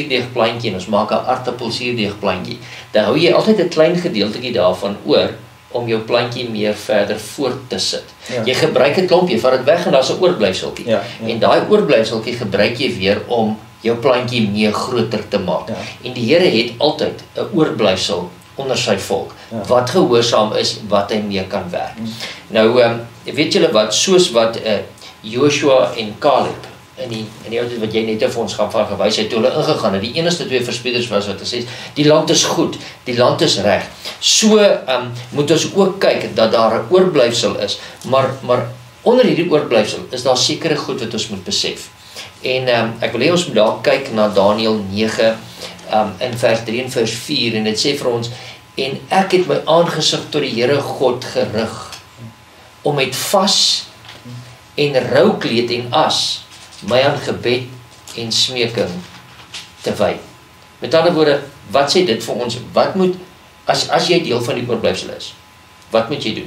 suurdeegplantjie en ons maak 'n aartappel suurdeegplantjie, dan hou jy altyd 'n klein gedeeltjie daarvan oor om jou plantjie meer verder voort te sit. Ja. Jy gebruik 'n klomp, jy vat dit weg en daar's 'n oorblyfseltjie. Ja, ja. En daai oorblyfseltjie gebruik jy weer om jou plantjie meer groter te maak. Ja. En die Here het altyd 'n oorblyfsel onder sy volk, Ja. wat gehoorsaam is, wat hy mee kan werk. Nou, weet julle wat, soos wat Joshua en Caleb in die ou tyd wat jy net vir ons gaan van gewys het, toe hulle ingegaan het, die enigste 2 verspieders was wat gesê het, die land is goed, die land is reg. So moet ons ook kyk dat daar 'n oorblyfsel is, maar onder hierdie oorblyfsel is daar sekere goed wat ons moet besef. En ek wil hê ons moet daar kyk na Daniël 9 in vers 3 en vers 4 en dit sê vir ons, en ek het my aangesig tot die Here God gerig om met vas en roukleed en as my aan gebed en smeking te wy. Met ander woorde, wat sê dit vir ons? Wat moet as jy deel van die oorblyfsel is, wat moet jy doen?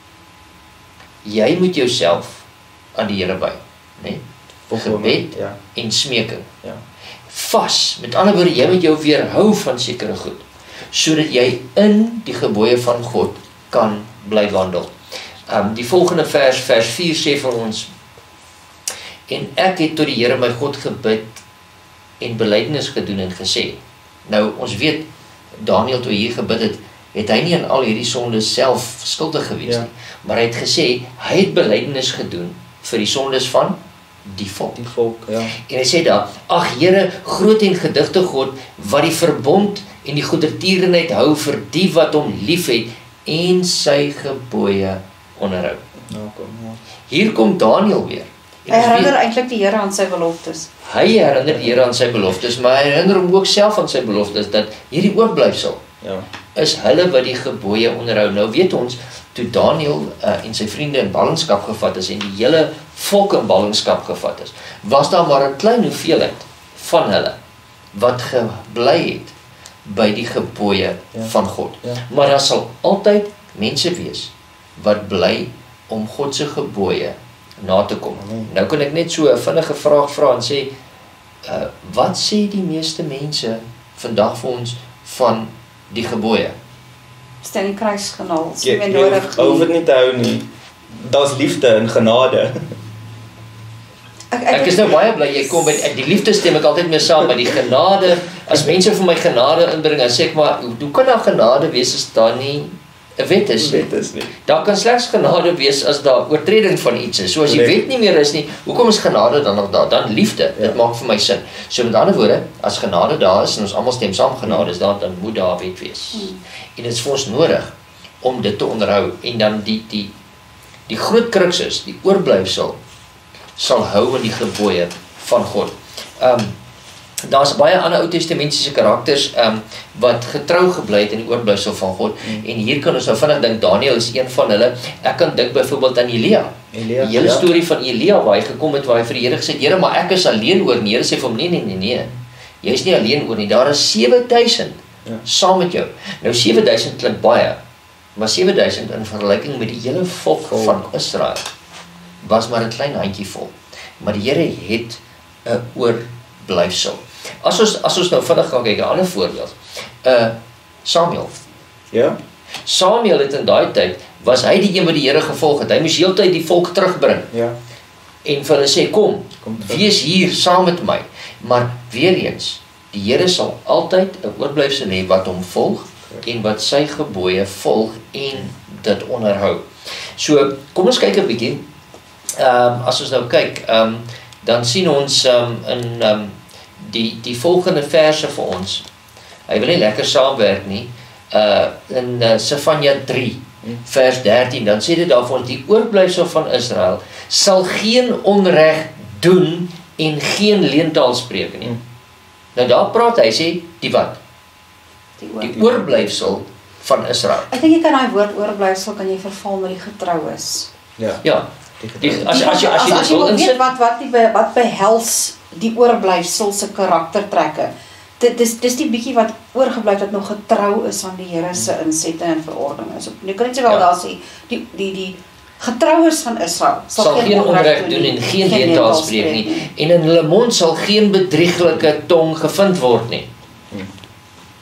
Jy moet jouself aan die Here wy, né? Gebed Ja. en smeking. Ja. Vas, met ander woorde, jy moet jou weerhou van sekere goed, sodat jy in die gebooie van God kan bly wandel. Die volgende vers 4 sê vir ons, en ek het tot die Here my God gebid en belydenis gedoen en gesê. Nou, ons weet, Daniël toe hier gebid het, het hy nie aan al hierdie sondes self skuldig gewees nie, maar hy het gesê, hy het belydenis gedoen vir die sondes van die volk. Die volk, ja. En hy sê daar, ag Here, groot en gedigte God, wat die verbond en die goedertierenheid hou vir die wat hom liefhet en sy gebooie onderhou. Nou kom, ja. Hier kom Daniël weer. En Hy ons herinner weet, eintlik die Here aan sy beloftes. hy herinner die Here aan sy beloftes, maar hy herinner hom ook self aan sy beloftes, dat hierdie oorblyfsel Ja. is hulle wat die gebooie onderhou. Nou weet ons, toe Daniël en sy vriende in ballingskap gevat is en die hele volk in ballingskap gevat is, was daar maar 'n klein hoeveelheid van hulle wat gebly het by die gebooie van God. Ja. Maar daar sal altyd mense wees wat bly om God se gebooie na te kom. Amen. Nou kan ek net so 'n vinnige vraag vra en sê, wat sê die meeste mense vandag vir ons van die gebooie? Stel die kruis genaal, is Jy nie meer nodig hoef dit nie te hou nie. Daar's liefde en genade. Ek is nou baie bly jy kom by die liefde stem ek altyd mee saam, maar die genade, as mense vir my genade inbring, dan sê ek maar, hoe kan daar genade wees as daar nie 'n wet is nie? Dit is nie. Daar kan slegs genade wees as daar oortreding van iets is. So as die Nee. wet nie meer is nie, hoekom is genade dan nog daar? Dan liefde. Ja. Dit maak vir my sin. So met ander woorde, as genade daar is en ons almal stem saam genade is daar, dan moet daar wet wees. En dit is vir ons nodig om dit te onderhou en dan die groot kruks is, die oorblyfsel sal hou in die gebooie van God. Daar's baie ander Ou Testamentiese karakters wat getrou gebly het in die oorblyfsel van God. En hier kan ons nou vinnig dink, Daniël is een van hulle. Ek kan dink byvoorbeeld aan Elia. Elia, Die hele ja. storie van Elia waar hy gekom het waar hy vir die Here gesê het, Here, maar ek is alleen oor. En die Here sê vir hom, nee. Jy is nie alleen oor nie. Daar is 7000 Ja. saam met jou. Nou 7000 klink baie, maar 7000 in vergelyking met die hele volk van Israel was maar 'n klein handjievol. Maar die Here het 'n oorblyfsel. As ons nou vinnig gaan kyk, 'n ander voorbeeld. Samuel. Ja? Samuel het in daai tyd, was hy die een wat die Here gevolg het. Hy moes heeltyd die volk terugbring Ja. en vir hulle sê, kom terug. wees hier saam met my. Maar weer eens, die Here sal altyd 'n oorblyfsel hê wat hom volg en wat sy gebooie volg en dit onderhou. So, kom ons kyk 'n bietjie. As ons nou kyk, dan sien ons in die volgende verse vir ons. Hy wil nie lekker saamwerk nie. In Sefanja 3 vers 13, dan sê dit daar vir ons, die oorblyfsel van Israel sal geen onreg doen en geen leentaal spreek nie. Nou daar praat hy, sê die wat? Die oorblyfsel van Israel. Ek dink jy kan daai woord oorblyfsel kan jy verval met die getrou is. Ja. Ja, as jy As dit jy wil wil weet insit, wat behels die oorblyfsel se karaktertrekke. Dis die bietjie wat oorgebly het wat nog getrou is aan die Here se insette en verordeninge. So jy kan net sê wel daar sê die getroues van Israel sal geen onreg doen en geen leentaal spreek nie. En in hulle mond sal geen bedrieglike tong gevind word nie.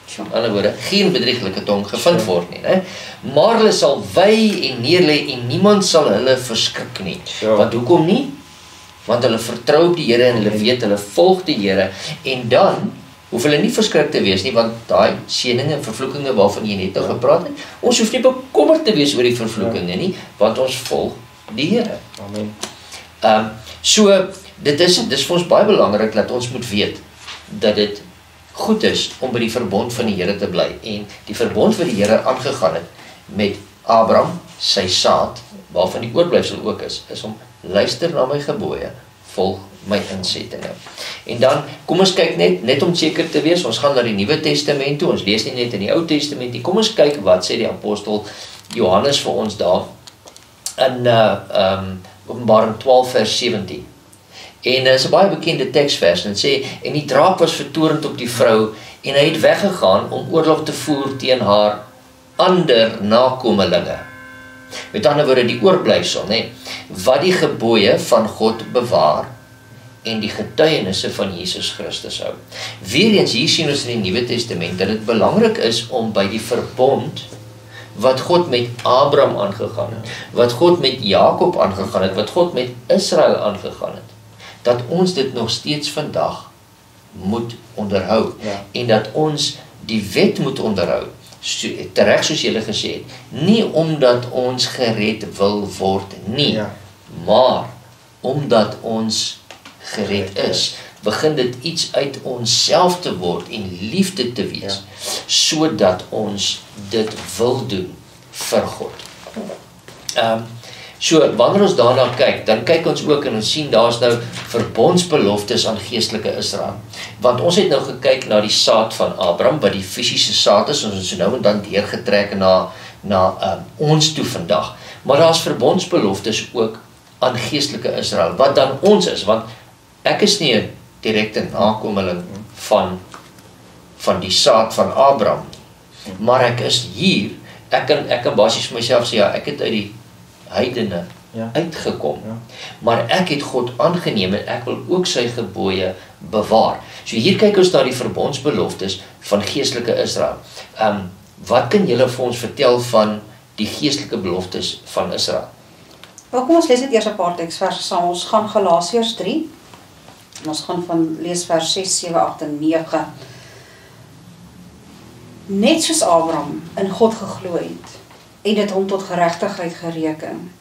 Sure. Aan die ander woorde, geen bedrieglike tong gevind word nie, né? Maar hulle sal wy en neerlê en niemand sal hulle verskrik nie. Sure. Want hoekom nie? Want hulle vertrou op die Here en hulle weet hulle volg die Here en dan hoef hulle nie verskrik te wees nie, want daai seëninge en vervloekinge waarvan jy net nou gepraat het, ons hoef nie bekommerd te wees oor die vervloekinge nie, want ons volg die Here. Amen. So dit is vir ons baie belangrik dat ons moet weet dat dit goed is om by die verbond van die Here te bly en die verbond wat die Here aangegaan het met Abraham, sy saad, waarvan die oorblyfsel ook is om luister na my gebooie, volg my insettinge. En dan, kom ons kyk net om seker te wees, ons gaan na die Nuwe Testament toe, ons lees nie net in die Ou Testament nie, kom ons kyk wat sê die apostel Johannes vir ons daar in Openbaring 12 vers 17. En is 'n baie bekende teksvers en sê, en die draak was vertorend op die vrou en hy het weggegaan om oorlog te voer teen haar ander nakomelinge. Met ander woorde die oorblyfsel, nê, wat die gebooie van God bewaar en die getuienisse van Jesus Christus hou. Weereens hier sien ons in die Nuwe Testament dat dit belangrik is om by die verbond wat God met Abraham aangegaan het, wat God met Jakob aangegaan het, wat God met Israel aangegaan het, dat ons dit nog steeds vandag moet onderhou en dat ons die wet moet onderhou. Tereg soos julle gesê het, nie omdat ons gered wil word nie, maar omdat ons gered is, begin dit iets uit onsself te word en liefde te wees, sodat ons dit wil doen vir God. So, wanneer ons daarna kyk, dan kyk ons ook en ons sien daar's nou verbondsbeloftes aan geestelike Israel. Want ons het nou gekyk na die saad van Abraham, wat die fisiese saad is, ons nou en dan deurgetrek na ons toe vandag. Maar daar's verbondsbeloftes ook aan geestelike Israel, wat dan ons is, want ek is nie 'n direkte nakomeling van die saad van Abraham, maar ek is hier, ek kan basies vir myself sê, ja, ek het uit die heidene uitgekom, maar ek het God aangeneem en ek wil ook sy gebooie bewaar. So hier kyk ons na die verbondsbeloftes van geestelike Israel. Wat kan julle vir ons vertel van die geestelike beloftes van Israel? Wel, kom ons lees net eers 'n paar teksverse saam. Ons gaan Galasiërs 3 en ons gaan lees vers 6, 7, 8 en 9. Net soos Abraham in God geglo het en dit hom tot geregtigheid gereken,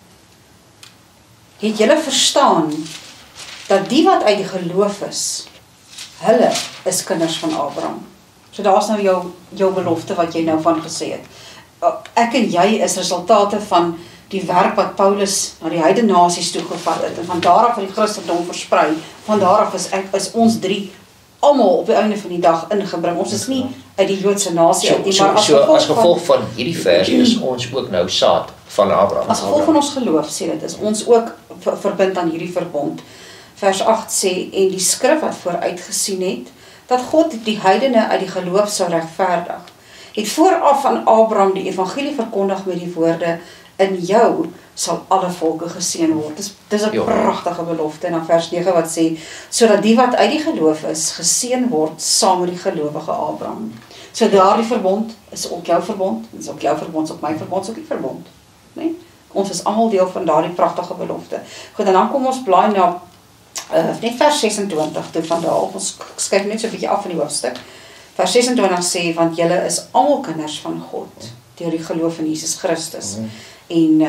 het julle verstaan dat die wat uit die geloof is, hulle is kinders van Abraham. So daar's nou jou belofte wat jy nou van gesê het. Ek en jy is resultate van die werk wat Paulus na die heidene nasies toegevat het, en van daar af het die Christendom versprei, van daar af is ons drie almal op die einde van die dag ingebring. Ons is nie uit die Joodse nasie uit nie, maar as gevolg van hierdie vers is ons ook nou saad van Abraham. As gevolg van ons geloof, sê dit, is ons ook verbind aan hierdie verbond. Vers 8 sê, en die skrif wat vooruitgesien het, dat God die heidene uit die geloof sou regverdig, het vooraf aan Abraham die evangelie verkondig met die woorde, in jou sal alle volke geseën word. Dis 'n pragtige belofte. En dan vers 9 wat sê, sodat die wat uit die geloof is, geseën word saam met die gelowige Abraham. So daardie verbond is ook jou verbond, is ook jou verbond, is ook my verbond, is ook die verbond. Nee? Ons is almal deel van daardie pragtige belofte. Goed, en dan kom ons blaai na net vers 26 toe van daar. Ons skryf net so 'n bietjie af van die hoofstuk. Vers 26 sê, want julle is almal kinders van God, deur die geloof in Jesus Christus. En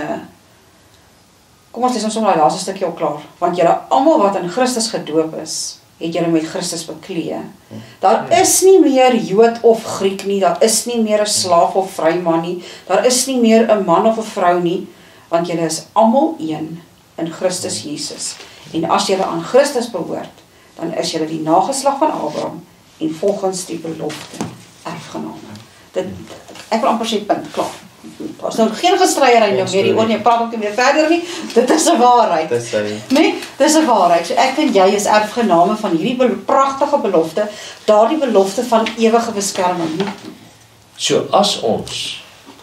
kom ons lees ons sommer daai laaste stukkie al klaar. Want julle almal wat in Christus gedoop is, het julle met Christus bekleë. Daar is nie meer Jood of Griek nie, daar is nie meer 'n slaaf of vryman nie, daar is nie meer 'n man of 'n vrou nie, want julle is almal een in Christus Jesus. En as julle aan Christus behoort, dan is julle die nageslag van Abraham en volgens die belofte erfgename. Ek wil amper sê punt, klaar. Daar is nou geen gestryery nou meer, die oor nie, praat ook nie meer verder nie, dit is 'n waarheid. Nee, dit is 'n waarheid. So ek en jy is erfgename van hierdie pragtige belofte, daardie belofte van ewige beskerming. So as ons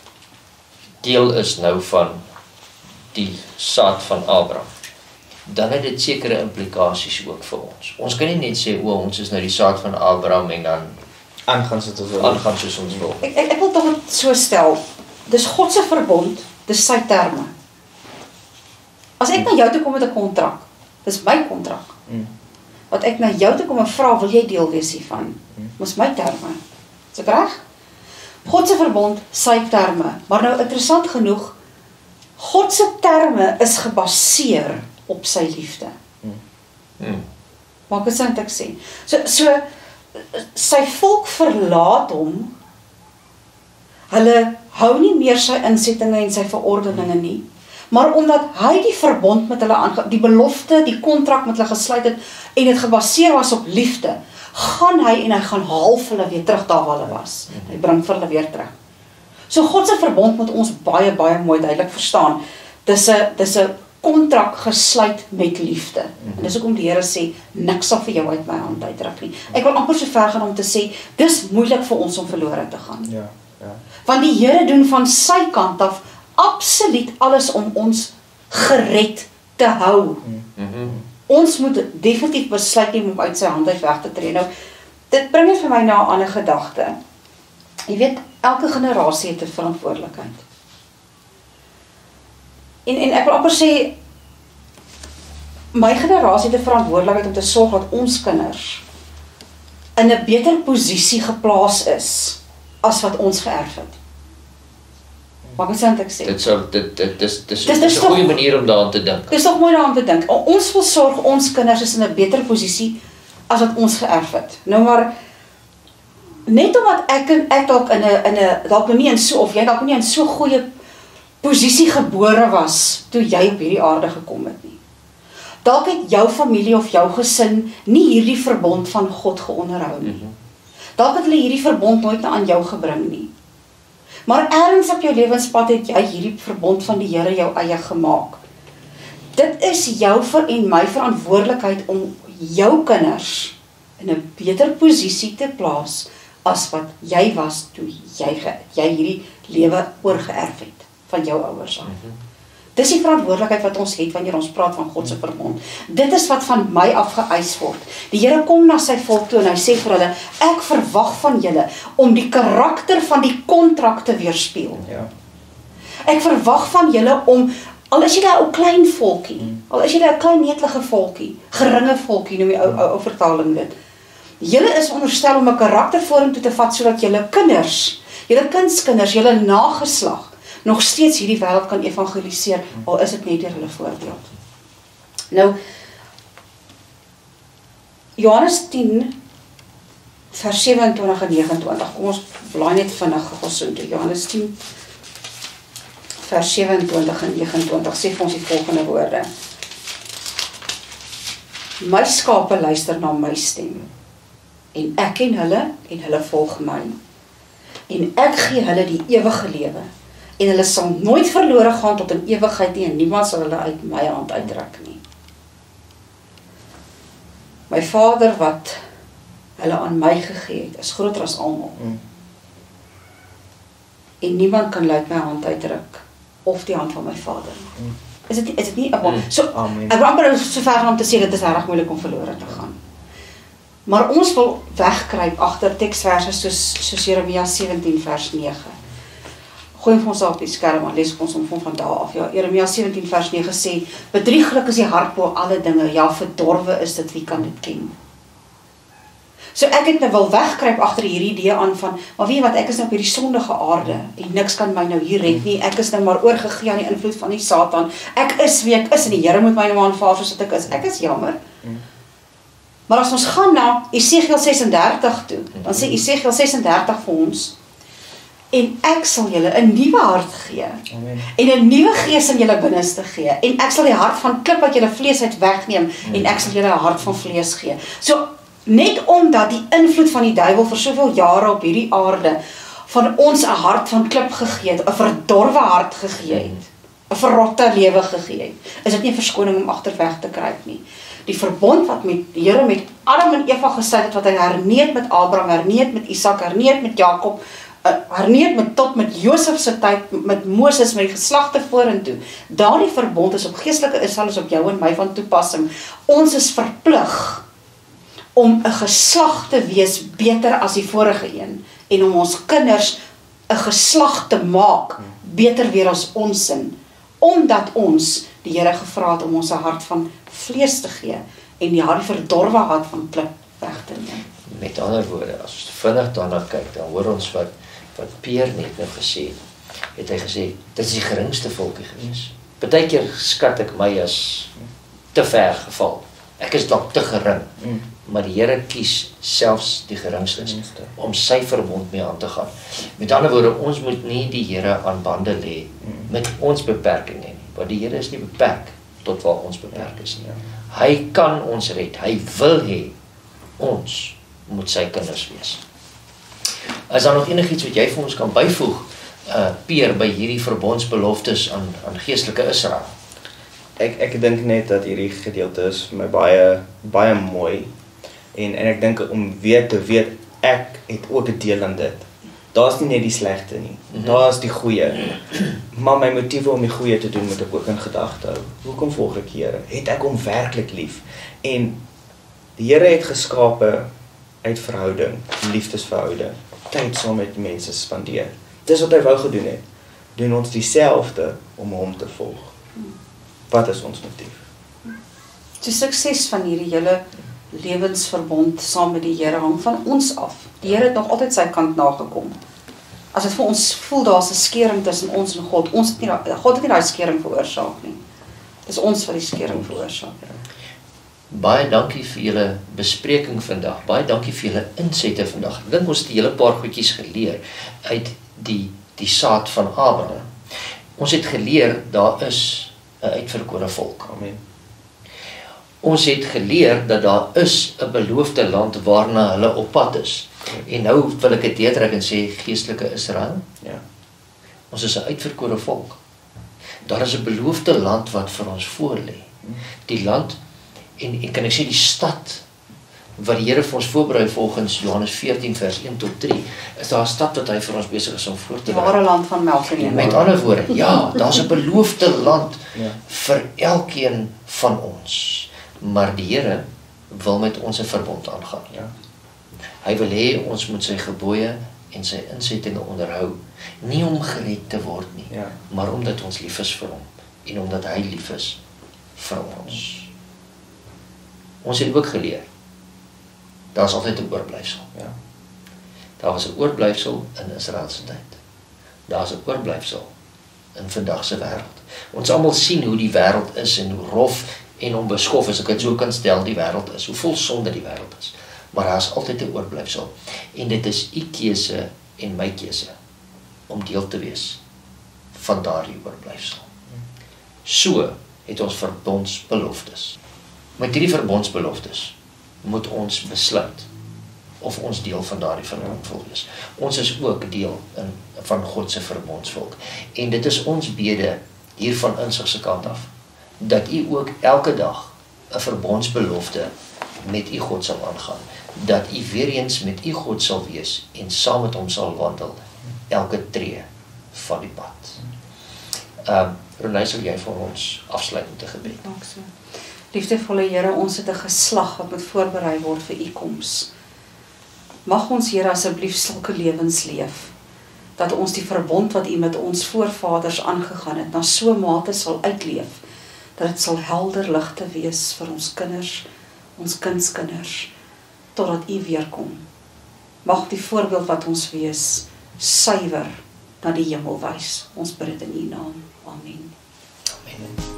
deel is nou van die saad van Abraham, dan het dit sekere implikasies ook vir ons. Ons kan nie net sê, ons is nou die saad van Abraham en dan aangaan soos ons wil. aangaan soos ons wil. Ek wil tog dit so stel. Dis God se verbond, dis sy terme. As ek na jou toe kom met 'n kontrak, dis my kontrak. Wat ek na jou toe kom en vra, wil jy deel wees hiervan? Dis my terme. Is ek reg? God se verbond, sy terme. Maar nou interessant genoeg, God se terme is gebaseer op sy liefde. Maak dit sin wat ek sê? So sy volk verlaat hom. Hulle hou nie meer sy insettinge en sy verordeninge nie. Maar omdat hy die verbond met hulle die belofte, die kontrak met hulle gesluit het en dit gebaseer was op liefde, gaan hy en hy gaan half hulle weer terug daar waar hulle was. Hy bring vir hulle weer terug. So God se verbond moet ons baie mooi duidelik verstaan. Dis 'n kontrak gesluit met liefde. En dis hoekom die Here sê niks sal vir jou uit my hand uitruk nie. Ek wil amper so ver gaan om te sê dis moeilik vir ons om verlore te gaan. Ja. Want die Here doen van sy kant af absoluut alles om ons gered te hou. Ons moet definitief besluit neem om uit sy hand uit weg te tree. Nou, dit bring net vir my na 'n ander gedagte. Jy weet, elke generasie het 'n verantwoordelikheid. En ek wil amper sê, my generasie het 'n verantwoordelikheid om te sorg dat ons kinders in 'n beter posisie geplaas is as wat ons geërf het. Maak dit sin wat ek sê? Dis 'n goeie manier om daaraan te dink. Dis tog mooi daaraan te dink. Ons wil sorg ons kinders is in 'n beter posisie as wat ons geërf het. Nou maar net omdat ek dalk in 'n dalk nie in so of jy dalk nie in so goeie posisie gebore was toe jy op hierdie aarde gekom het nie. Dalk het jou familie of jou gesin nie hierdie verbond van God geonderhou nie. Dalk het hulle hierdie verbond nooit aan jou gebring nie. Maar ergens op jou lewenspad het jy hierdie verbond van die Here jou eie gemaak. Dit is jou en my verantwoordelikheid om jou kinders in 'n beter posisie te plaas as wat jy was toe jy hierdie lewe oorgeerf het van jou ouers af. Dis die verantwoordelikheid wat ons het wanneer ons praat van God se verbond. Dit is wat van my af geëis word. Die Here kom na sy volk toe en hy sê vir hulle, ek verwag van julle om die karakter van die kontrak te weerspieël. Ja. Ek verwag van julle om, al is julle 'n ou klein volkie, al is julle 'n klein netelige volkie, geringe volkie, noem die ou vertaling dit. Julle is onderstel om 'n karakter vorentoe te vat sodat julle kinders, julle kindskinders, julle nageslag nog steeds hierdie wêreld kan evangeliseer, al is dit net deur hulle voorbeeld. Nou, Johannes 10, vers 27 en 29, kom ons blaai net vinnig so toe. Johannes 10, vers 27 en 29, sê vir ons die volgende woorde. My skape luister na my stem, en ek ken hulle, en hulle volg my. En ek gee hulle die ewige lewe, en hulle sal nooit verlore gaan tot in ewigheid nie, en niemand sal hulle uit my hand uitruk nie. My Vader wat hulle aan my gegee het, is groter as almal. En niemand kan uit my hand uitruk, of die hand van my Vader. Is dit nie? So, ek wil amper so ver gaan om te sê, dit is erg moeilik om verlore te gaan. Maar ons wil wegkruip agter teksverse soos Jeremia 17 vers 9. Gooi vir ons op die skerm, maar lees ons om van daar af. Ja, Jeremia 17 vers 9 sê, bedrieglik is die hart bo alle dinge, ja, verdorwe is dit, wie kan dit ken? So ek het nou wil wegkruip agter hierdie idee aan van, maar weet jy wat, ek is nou op hierdie sondige aarde, en niks kan my nou hier red nie, ek is nou maar oorgegee aan die invloed van die Satan, ek is wie ek is, en die Here moet my nou aanvaar soos wat ek is jammer. Maar as ons gaan na Esegiel 36 toe, dan sê Esegiel 36 vir ons, en ek sal julle 'n nuwe hart gee, Amen. En 'n nuwe gees in julle binneste gee, en ek sal die hart van klip uit julle vlees uit wegneem, en ek sal julle 'n hart van vlees gee. So, net omdat die invloed van die duiwel vir soveel jare op hierdie aarde, van ons 'n hart van klip gegee het, 'n verdorwe hart gegee het, 'n verrotte lewe gegee het, is dit nie 'n verskoning om agterweg te kruip nie. Die verbond wat die Here met Adam en Eva gesluit het, wat hy herneet met Abraham, herneet met Isak, herneet met Jakob, herneet tot met Josef se tyd, met Moses, met die geslagte vorentoe. Daardie verbond is op geestelike Israel, is op jou en my van toepassing. Ons is verplig om 'n geslag te wees beter as die vorige een en om ons kinders 'n geslag te maak beter weer as ons in, omdat ons die Here gevra het om ons 'n hart van vlees te gee en die verdorwe hart van klip weg te neem. Met ander woorde, as ons vinnig daarna kyk, dan hoor ons wat Pierre net nou gesê het. Hy gesê, dit is die geringste volkie gewees. Partykeer skat ek my as te ver geval. Ek is dalk te gering, maar die Here kies selfs die geringstes om sy verbond mee aan te gaan. Met ander woorde, ons moet nie die Here aan bande lê met ons beperking nie, want die Here is nie beperk tot waar ons beperk is nie. Hy kan ons red, hy wil hê ons moet sy kinders wees. Is daar nog enigiets wat jy vir ons kan byvoeg, Pierre, by hierdie verbondsbeloftes aan geestelike Israel? Ek dink net dat hierdie gedeelte is vir my baie mooi en ek dink om weer te weet ek het ook 'n deel aan dit. Daar's nie net die slegte nie. Daar's die goeie. Maar my motiewe om die goeie te doen moet ek ook in gedagte hou. Hoekom volg ek die Here? Het ek hom werklik lief? En die Here het geskape uit verhouding, liefdesverhouding, tyd saam met mense spandeer. Dis wat hy wou gedoen het. Doen ons dieselfde om hom te volg. Wat is ons motief? Die sukses van hierdie hele lewensverbond saam met die Here hang van ons af. Die Here het nog altyd sy kant nagekom. As dit vir ons voel daar's 'n skeuring tussen ons en God, God het nie daai skeuring veroorsaak nie. Dis ons wat die skeuring veroorsaak. Baie dankie vir julle bespreking vandag. Baie dankie vir julle insette vandag. Ek dink ons het 'n hele paar goedjies geleer uit die saad van Abraham. Ons het geleer daar is 'n uitverkore volk. Amen. Ons het geleer dat daar is 'n beloofde land waarna hulle op pad is. En nou wil ek dit deurtrek en sê geestelike Israel. Ja. Ons is 'n uitverkore volk. Daar is 'n beloofde land wat vir ons voorlê. Die land en kan ek sê die stad wat die Here vir ons voorberei volgens Johannes 14 vers 1 tot 3, is daar 'n stad wat hy vir ons besig is om voor te Die berei. ware land van melk en Met honing. ander woorde, ja, daar's 'n beloofde land Ja. vir elkeen van ons. Maar die Here wil met ons 'n verbond aangaan. Ja. Hy wil hê ons moet sy gebooie en sy insettinge onderhou, nie om gered te word nie, Ja. maar omdat ons lief is vir hom en omdat hy lief is vir ons. Ons het ook geleer, daar's altyd 'n oorblyfsel. Ja. Daar was 'n oorblyfsel in Israel se tyd. Daar's 'n oorblyfsel in vandag se wêreld. Ons almal sien hoe die wêreld is en hoe rof en onbeskof, as ek dit so kan stel, die wêreld is, hoe vol sonde die wêreld is. Maar daar's altyd 'n oorblyfsel. En dit is u keuse en my keuse om deel te wees van daardie oorblyfsel. So het ons verbondsbeloftes. Met hierdie verbondsbeloftes moet ons besluit of ons deel van daardie verbond wil wees. Ons is ook deel van God se verbondsvolk. En dit is ons bede hier van Insig se kant af, dat u ook elke dag 'n verbondsbelofte met u God sal aangaan. Dat u weer eens met u God sal wees en saam met hom sal wandel elke tree van die pad. Renée, sal jy vir ons afsluit met 'n gebed? Dank so. Liefdevolle Here, ons het 'n geslag wat moet voorberei word vir u koms. Mag ons, Here, asseblief sulke lewens leef, dat ons die verbond wat u met ons voorvaders aangegaan het, na so 'n mate sal uitleef, dat dit sal helder ligte wees vir ons kinders, ons kindskinders, totdat u weer kom. Mag die voorbeeld wat ons wees, suiwer na die hemel wys. Ons bid dit in u naam. Amen. Amen.